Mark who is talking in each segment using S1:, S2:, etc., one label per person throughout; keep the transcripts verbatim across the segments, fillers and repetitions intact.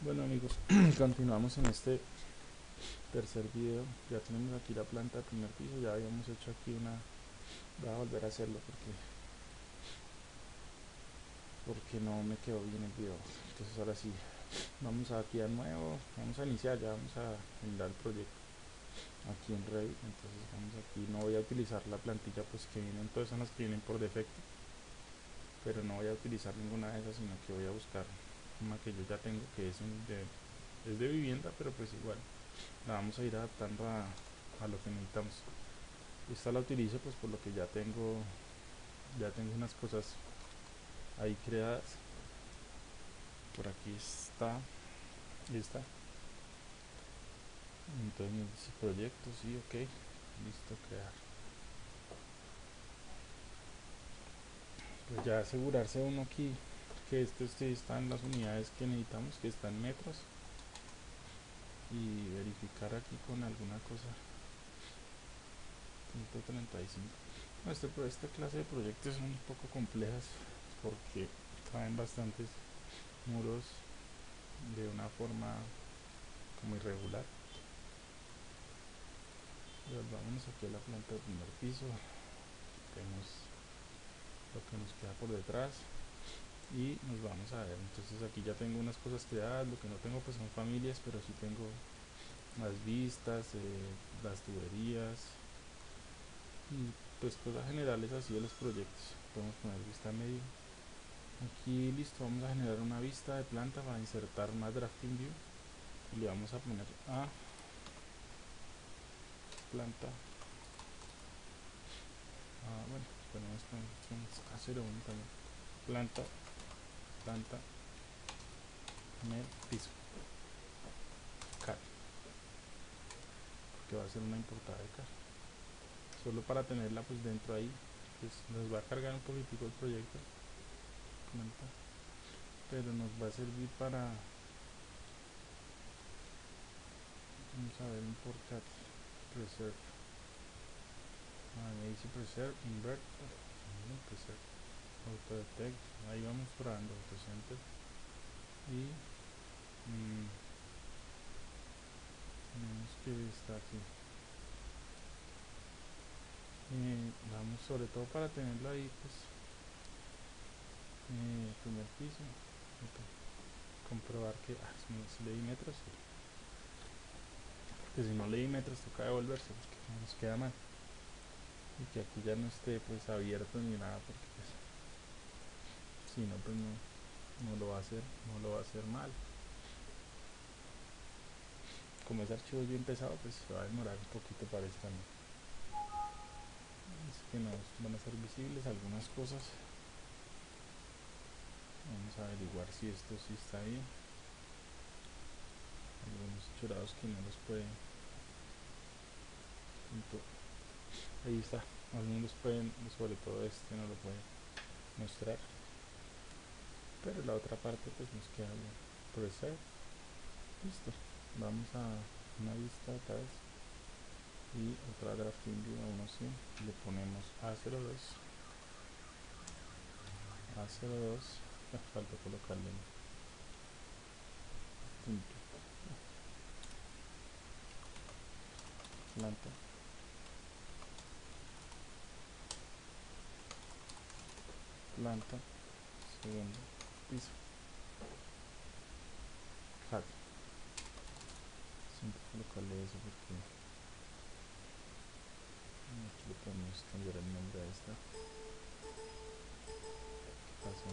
S1: Bueno amigos, continuamos en este tercer video. Ya tenemos aquí la planta del primer piso. Ya habíamos hecho aquí una. Voy a volver a hacerlo porque porque no me quedó bien el video. Entonces ahora sí, vamos aquí a nuevo. Vamos a iniciar, ya vamos a generar el proyecto aquí en Revit. Entonces vamos aquí. No voy a utilizar la plantilla pues que vienen, todas son las que vienen por defecto, pero no voy a utilizar ninguna de esas, sino que voy a buscar una que yo ya tengo, que es, un de, es de vivienda, pero pues igual la vamos a ir adaptando a, a lo que necesitamos. Esta la utilizo pues por lo que ya tengo, ya tengo unas cosas ahí creadas. Por aquí está esta. Entonces me dice proyecto, sí, ok, listo, crear. Pues ya asegurarse uno aquí que esto esté, está en las unidades que necesitamos, que está en metros, y verificar aquí con alguna cosa. Punto treinta y cinco. Este, esta clase de proyectos son un poco complejas porque traen bastantes muros de una forma como irregular. Vámonos aquí a la planta del primer piso, vemos lo que nos queda por detrás y nos vamos a ver. Entonces aquí ya tengo unas cosas creadas. Lo que no tengo pues son familias, pero sí tengo las vistas, eh, las tuberías y pues cosas generales así de los proyectos. Podemos poner vista medio. Aquí listo, vamos a generar una vista de planta para insertar una drafting view y le vamos a poner a planta. Ah, bueno, ponemos con, con A cero uno también. Planta, planta, en el piso, cat, que va a ser una importada de cat, solo para tenerla pues dentro ahí. Pues nos va a cargar un poquitico el proyecto, pero nos va a servir para, vamos a ver, import cat, preserve, ah, me dice preserve, invert, no, preserve, auto detect, ahí vamos probando, autocenter y mmm, tenemos que está aquí. Eh, vamos sobre todo para tenerlo ahí pues, eh, primer piso, okay. Comprobar que ah, si, no, si leí metros, porque si no leí metros toca devolverse porque nos queda mal, y que aquí ya no esté pues abierto ni nada, porque pues si no pues no, no lo va a hacer, no lo va a hacer mal. Como es archivo bien pesado pues se va a demorar un poquito, parece también. Así que nos van a ser visibles algunas cosas. Vamos a averiguar si esto sí está bien. Algunos chorados que no los pueden. Punto. Ahí está. Algunos pueden, sobre todo este no lo puede mostrar. Pero la otra parte pues nos queda bien. Preset. Listo. Vamos a una vista otra vez. Y otra drafting view a uno cien. Le ponemos A cero dos. A cero dos. Ah, falta colocarle punto. Planta. Planta. Segundo piso. Cat. Siempre colocarle eso porque aquí le podemos cambiar el nombre a esta. ¿Qué pasó?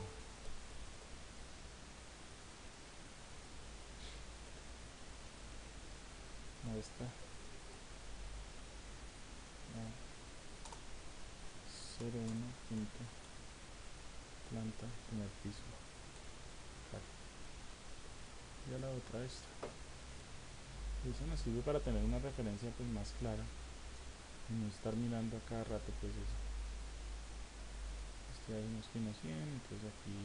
S1: A esta. A cero uno punto. Planta, primer piso. Cat. Y a la otra esta. Eso nos sirve para tener una referencia pues más clara y no estar mirando a cada rato pues eso. Este ahí nos tiene cien, entonces aquí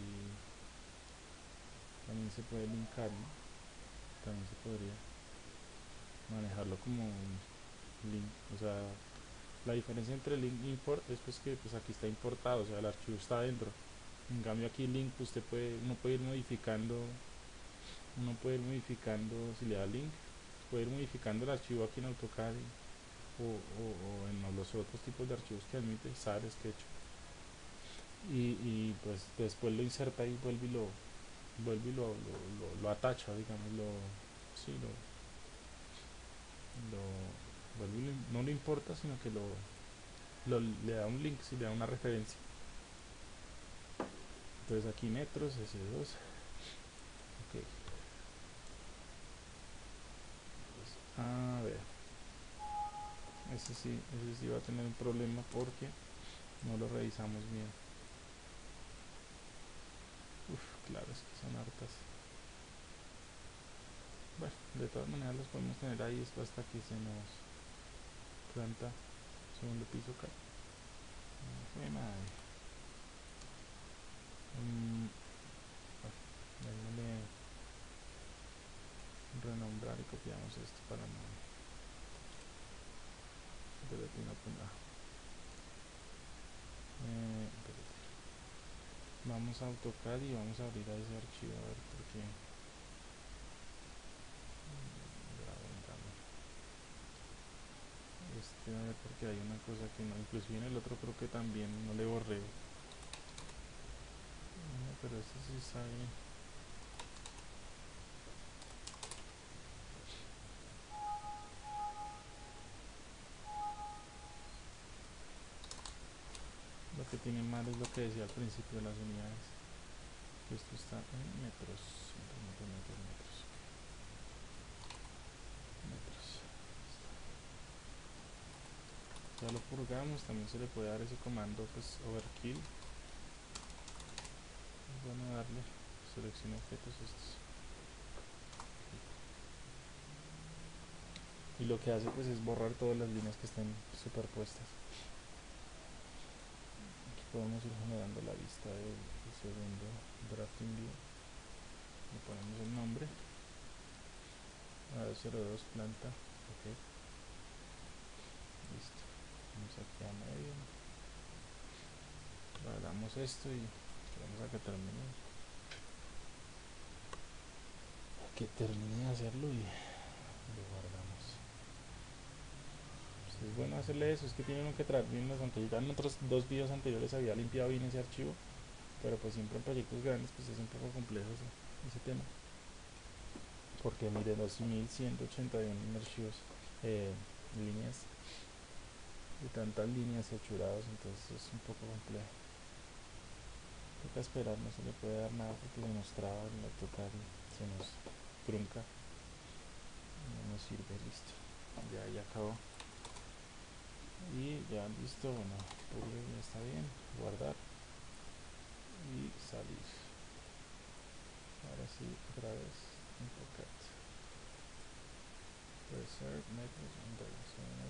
S1: también se puede linkar, ¿no? También se podría manejarlo como un link, o sea, la diferencia entre link e import es pues que pues aquí está importado, o sea el archivo está adentro. En cambio aquí link usted puede, uno puede ir modificando uno puede ir modificando, si le da link, puede ir modificando el archivo aquí en AutoCAD y, o, o, o en los otros tipos de archivos que admite, S A R, Sketch, y, y pues después lo inserta y vuelve y lo vuelve y lo, lo, lo, lo atacha, digamos, lo, sí, lo, lo vuelve y lo, no le importa, sino que lo, lo le da un link, si le da una referencia. Entonces aquí metros, S dos, ok. Pues, a ver, ese sí, ese sí va a tener un problema porque no lo revisamos bien. Uf, claro, es que son hartas. Bueno, de todas maneras los podemos tener ahí hasta que se nos planta segundo piso acá. No fue madre. Mm, bueno, démosle renombrar y copiamos esto para no. Espérate, no ponga. Eh, espérate. Vamos a AutoCAD y vamos a abrir a ese archivo a ver por qué. Este, a ver, porque hay una cosa que no, inclusive en el otro creo que también no le borré. No, pero este sí está bien. Lo que tiene mal es lo que decía al principio de las unidades. Esto está en metros, metros, metros, metros, metros. metros. Ya lo purgamos, también se le puede dar ese comando, pues overkill. Es bueno darle selección objetos estos. Y lo que hace pues es borrar todas las líneas que estén superpuestas. Aquí podemos ir generando la vista del, del segundo drafting view. Le ponemos el nombre. A cero dos planta. Ok. Listo. Vamos aquí a medio. Guardamos esto y esperamos a que termine. Que termine de hacerlo y lo guardamos. Pues es bueno hacerle eso, es que tiene uno que traer bien los anteriores. En otros dos videos anteriores había limpiado bien ese archivo, pero pues siempre en proyectos grandes pues es un poco complejo ese, ese tema. Porque mire, dos mil ciento ochenta y uno archivos, eh, líneas, de tantas líneas y achurados, entonces es un poco complejo. Toca esperar, no se le puede dar nada porque se nos traba en la total y se nos trunca. No nos sirve, listo. Ya, ya acabó. Y ya listo, bueno, purge, ya está bien. Guardar. Y salir. Ahora sí, otra vez. AutoCAD. Preserve methods and data.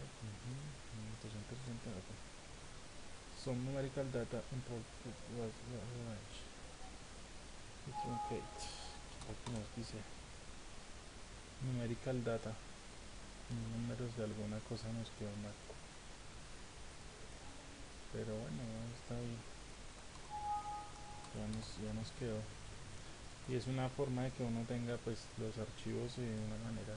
S1: Some numerical data import was range. Truncate. Aquí nos dice numerical data. Números de alguna cosa nos quedó mal. Pero bueno, está bien. Ya nos, ya nos quedó. Y es una forma de que uno tenga pues los archivos de una manera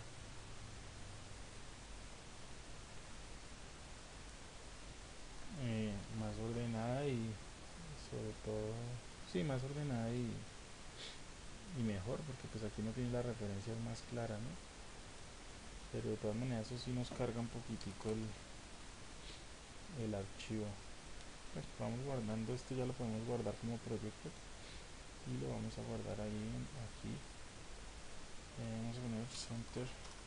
S1: eh, más ordenada y sobre todo, sí, más ordenada y, y mejor, porque pues aquí no tiene la referencia más clara, ¿no? Pero de todas maneras eso sí nos carga un poquitico el, el archivo. Pues vamos guardando esto, ya lo podemos guardar como proyecto y lo vamos a guardar ahí, aquí. Eh, vamos a poner center,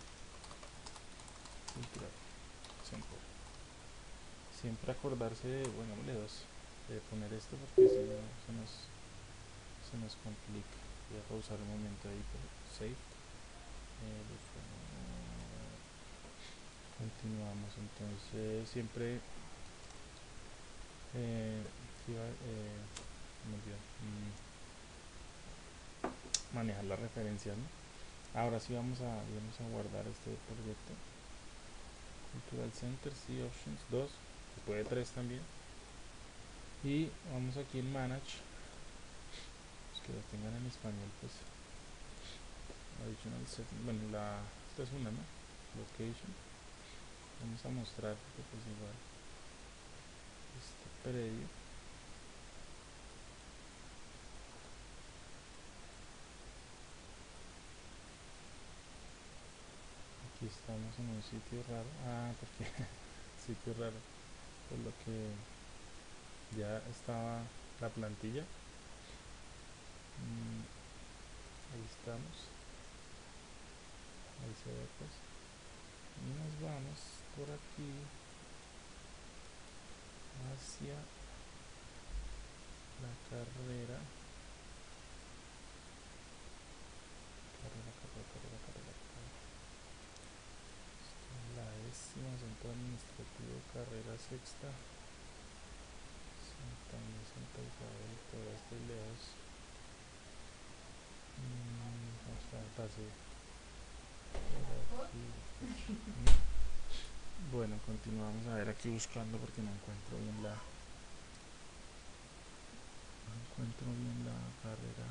S1: center, center. Siempre acordarse de, bueno, le dos, de poner esto porque si no se nos, se nos complica. Voy a pausar un momento ahí, pero save. Eh, continuamos, entonces siempre eh, eh, me olvidó, mm, manejar la referencia, ¿no? Ahora sí vamos a, vamos a guardar este proyecto. Cultural Center, sí, options dos, se puede tres también. Y vamos aquí en Manage, los que lo tengan en español, pues Additional setting, bueno, la, esta es una, ¿no? Location. Vamos a mostrar que pues igual este predio. Aquí estamos en un sitio raro. Ah, porque sitio raro. Por lo que ya estaba la plantilla. Mm, ahí estamos. Ahí se ve pues. Y nos vamos por aquí hacia la carrera. Carrera, carrera, carrera, carrera, carrera. La décima, centro administrativo, carrera sexta. Santa, Santa Isabel, todavía estoy lejos. Mm, vamos a pasar por aquí. Bueno, continuamos a ver aquí buscando porque no encuentro bien la no encuentro bien la carrera.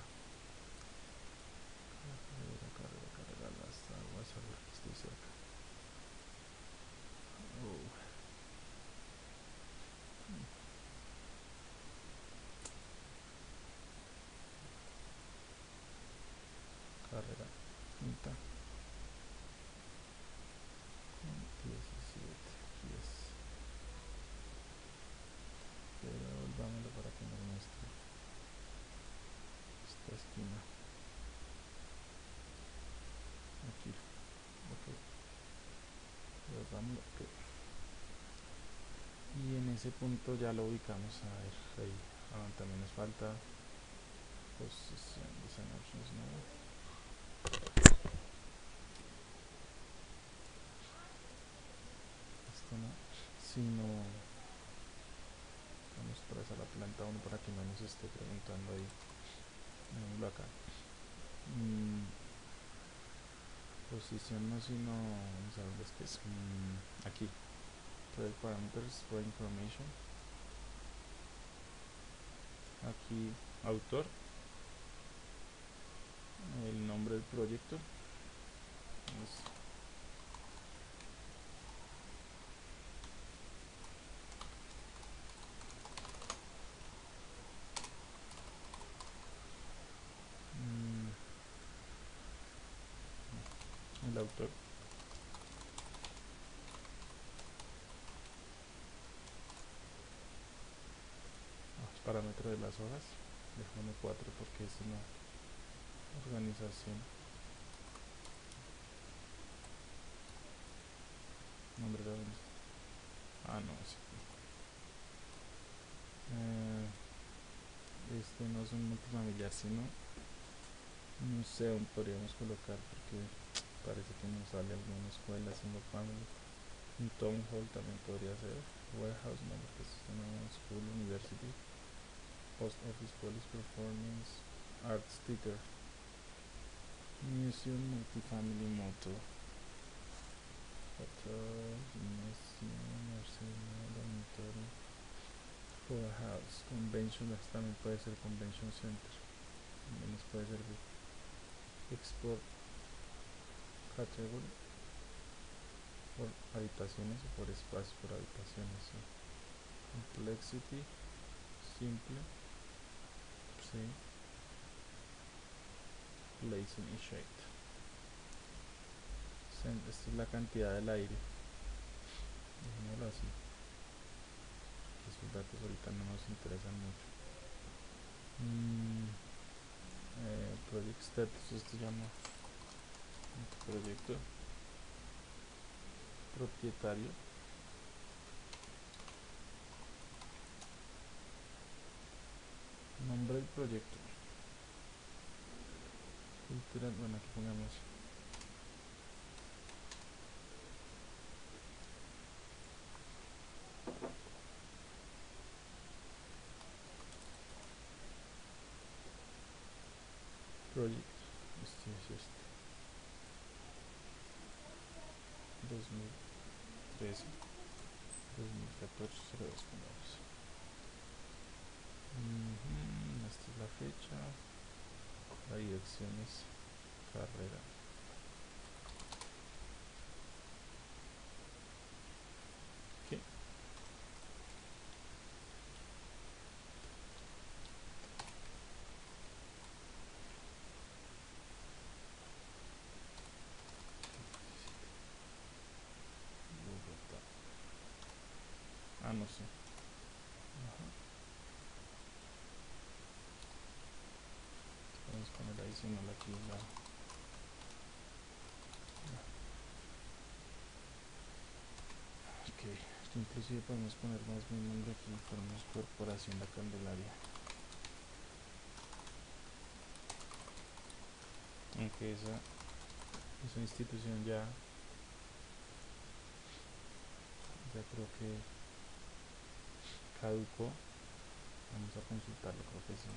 S1: La carrera, carrera, carrera, las aguas, a ver que estoy cerca. Oh. Carrera quinta con diecisiete. Aquí es. Pero volvámoslo para que nos muestre esta esquina. Aquí. Ok. Volvámoslo. Okay. Y en ese punto ya lo ubicamos. A ver, ahí. Ah, también nos falta posición, design options, no. Esto no. Sino. Vamos por esa la planta uno para que no nos esté preguntando ahí. Veámoslo acá. Mm, posición no, sino. Vamos a ver es que es. Mm, aquí. Project parameters for information. Aquí autor, el nombre del proyecto es mmm, el autor, los parámetros de las hojas, déjame cuatro porque es una organización, nombre de la organización, ah no, sí. eh, este no es un multifamiliar sino un museo podríamos colocar porque parece que nos sale alguna escuela single family. Un town hall también podría ser, warehouse no porque es una school, university, post office, police, performance, arts theater, museum, multifamily, moto, hotel, museum, arsenal, dormitorio, warehouse, convention, también puede ser convention center, también nos puede servir. Export category por habitaciones o por espacio, por habitaciones, ¿sí? Complexity, simple, sí. Placing y shade. Esta es la cantidad del aire, dejémoslo así. Esos datos ahorita no nos interesan mucho. Mm, eh, project status, esto se llama proyecto. Propietario. Nombre del proyecto. Cultural, bueno aquí pongamos project, este es este, dos mil trece, dos mil catorce, cero dos pongamos. Uh -huh, esta es la fecha, la dirección es carrera. ¿Qué? Bogotá. Ah, no sé. Ajá. Vamos a poner adicional aquí la, la. Ok, esto inclusive podemos poner más bien nombre aquí, ponemos Corporación La Candelaria. Aunque esa, esa institución ya, ya creo que caducó. Vamos a consultarlo, creo que sí.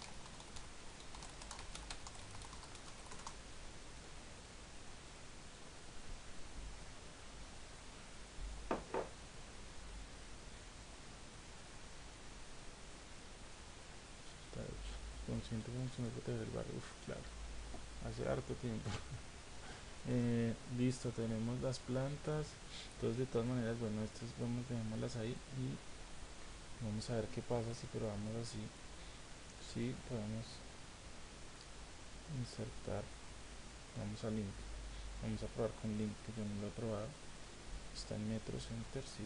S1: Consciente como se me proteger el barrio. Uf, claro, hace harto tiempo. Eh, listo, tenemos las plantas. Entonces, de todas maneras, bueno, estas vamos, dejémoslas ahí y vamos a ver qué pasa si probamos así. Si podemos insertar, vamos a link, vamos a probar con link que yo no lo he probado. Está en Metro Center, sí.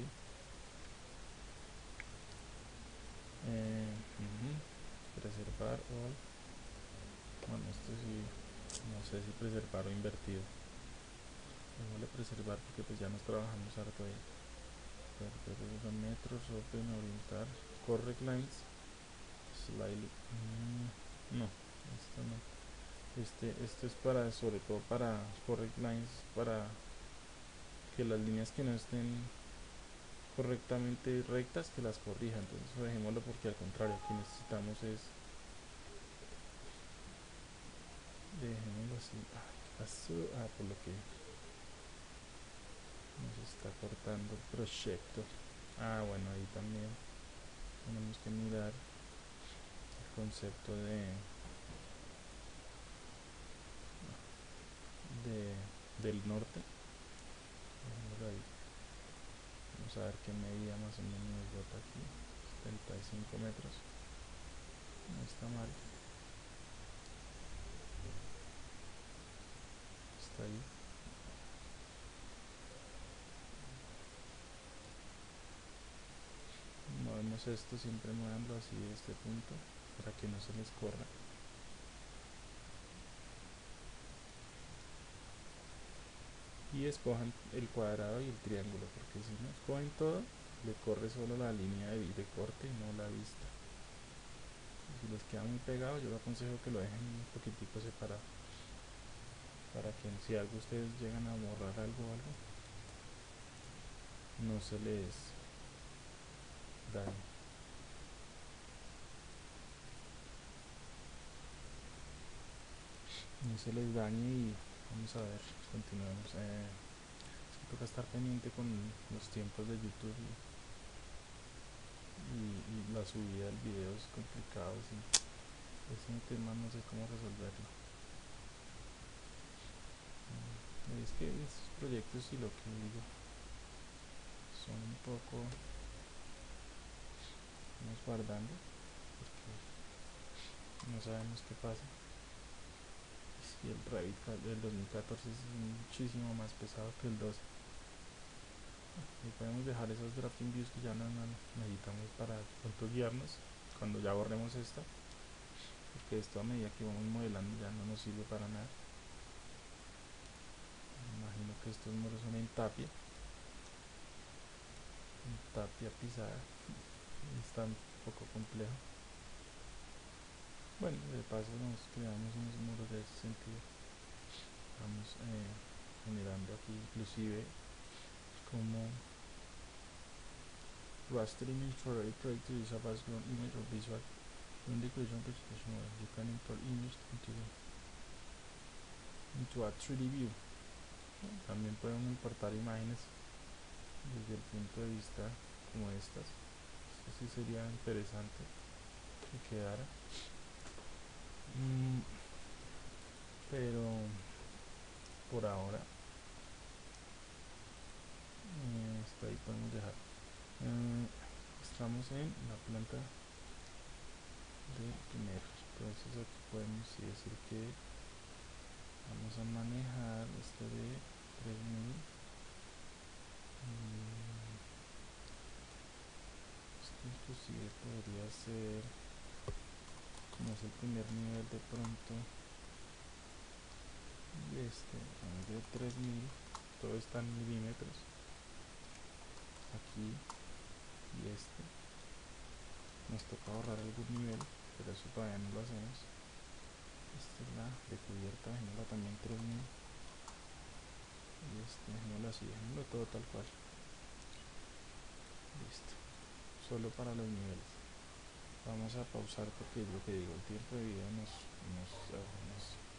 S1: Eh, uh-huh. Preservar all. Bueno, esto sí, no sé si preservar o invertido. Démosle preservar porque pues ya nos trabajamos harto ahí. Metros, open, orientar, correct lines, slightly. Mm, no, esto no. Este, esto es para, sobre todo para correct lines, para que las líneas que no estén correctamente rectas, que las corrija. Entonces dejémoslo porque al contrario, aquí necesitamos es, dejémoslo así. Ah, ¿qué pasó? Ah, por lo que nos está cortando el proyecto. Ah, bueno, ahí también tenemos que mirar el concepto de, de del norte. Ahí. Vamos a ver qué medida más o menos nos bota aquí. setenta y cinco metros. No está mal. Está ahí. Movemos esto, siempre moviendo así de este punto para que no se les corra. Y escojan el cuadrado y el triángulo, porque si no escogen todo, le corre solo la línea de, de corte y no la vista. Si les queda muy pegado, yo les aconsejo que lo dejen un poquitico separado, para que si algo ustedes llegan a borrar algo o algo, no se les dañe. No se les dañe y vamos a ver, continuemos. Eh, es que toca estar pendiente con los tiempos de YouTube y, y, y la subida del video es complicado. Sí. Ese tema no sé cómo resolverlo. Mm, Es que estos proyectos y lo que digo son un poco, vamos guardando porque no sabemos qué pasa. Y el Revit del dos mil catorce es muchísimo más pesado que el doce. Y podemos dejar esos drafting views que ya no, no necesitamos para pronto guiarnos cuando ya borremos esta, porque esto a medida que vamos modelando ya no nos sirve para nada. Me imagino que estos muros son en tapia, en tapia pisada, está un poco complejo. Bueno, de paso nos creamos unos muros de ese sentido. Vamos eh, generando aquí inclusive como raster image for every project to use a background image or visual. In the creation presentation model, you can import image into, the, into a three D view. También podemos importar imágenes desde el punto de vista como estas. Esto sí sería interesante que quedara. Mm, pero por ahora eh, hasta ahí podemos dejar. Eh, estamos en la planta de primero, entonces aquí podemos decir que vamos a manejar este de tres mil. Esto inclusive podría ser, como es el primer nivel de pronto, y este es de tres mil, todo está en milímetros aquí, y este nos toca ahorrar algún nivel, pero eso todavía no lo hacemos. Esta es la de cubierta, dejémosla también tres mil, y este dejémoslo así, dejémoslo todo tal cual. Listo, solo para los niveles. Vamos a pausar porque es lo que digo, el tiempo de video nos, nos, nos